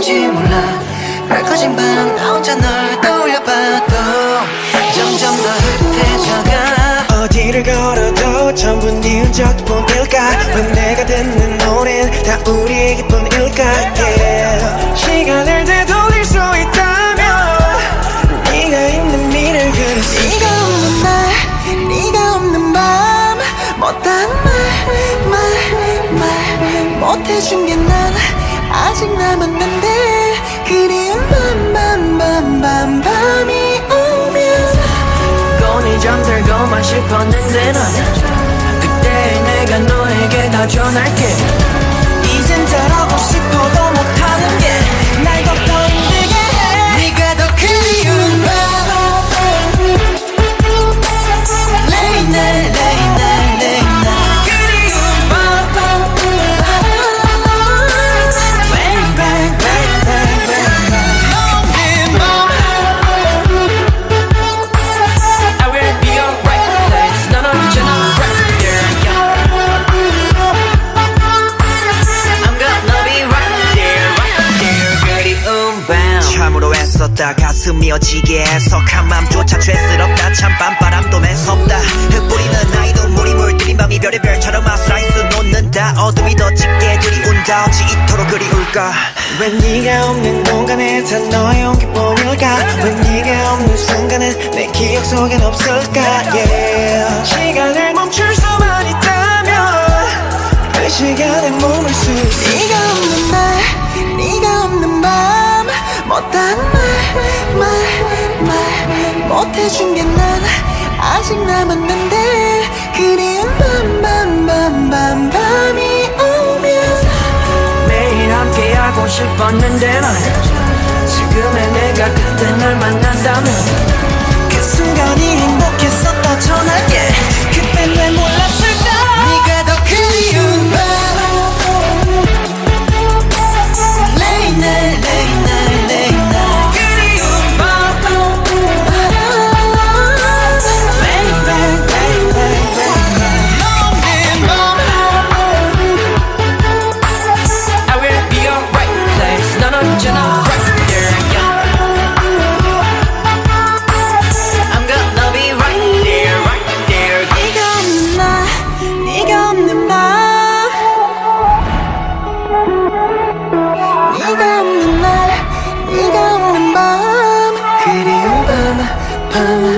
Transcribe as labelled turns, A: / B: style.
A: 될지 몰라. 밝아진 밤 나 혼자 널 떠올려봐도 점점 더 흐릿해져가.
B: 어디를 걸어도 전부 네 흔적뿐일까. 왜 내가 듣는 노래는 다 우리의 기쁨일까. yeah. 시간을 되돌릴 수 있다면 네가 있는 미래를 그릴 수 있어.
A: 네가 없는 날 네가 없는 밤 못한 말 못해준 게 난 아직 남았는데. 그리운 밤이 오면
B: 꽃이 잠들고만 싶었는데 난 그때 내가 너에게 다 전할게. 이젠 잘하고 싶어도 못하는 게 날 더 힘들게 해.
A: 네가 더 그리운 밤 Late night
B: 그리운 밤 Bang bang bang bang bang.
A: 넌 밤
B: I will be your right place. 넌 언제나 right there. I'm gonna be right there. 그리운 밤 참으로 애썼다. 가슴이 어지게 해서 한 맘조차 죄스럽다. 참 밤바람도 매섭다. 흩뿌리는 나이도 물이 물들인 밤이 별의별처럼 아슬아이스 놓는다. 어둠이 더 짙게 들이온다. 어찌 이토록 그리울까. 왜 네가 없는 공간에 다 너의 온기뿐일까. 왜 네가 없는 순간은 내 기억 속엔 없을까. yeah. 시간을 멈출 수만 있다면 그 시간에 머물 수 있어.
A: 네가 없는 날 네가 없는 밤 못한 말 못해준 게 난 아직 남았는데. 그리운 밤이 오면
B: 매일 함께하고 싶었는데 난 지금의 내가 그때 널 만난다면 그 순간이 행복했었다 전할게. 그때 왜 몰랐을까.
A: 네가 더 그리운 밤 Late night
B: 그리운 밤 Bang bang bang bang bang.
A: 없는 밤
B: I will be your right place. 넌 언제나 right there. I'm gonna be right there, right there.
A: 네가 없는 날 네가 없는 밤 네가 없는 날 네가 없는 밤. 그리운 밤